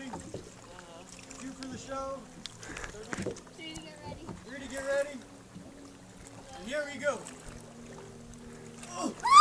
ready? Two for the show. Three to get ready. Three to get ready. And here we go. Oh.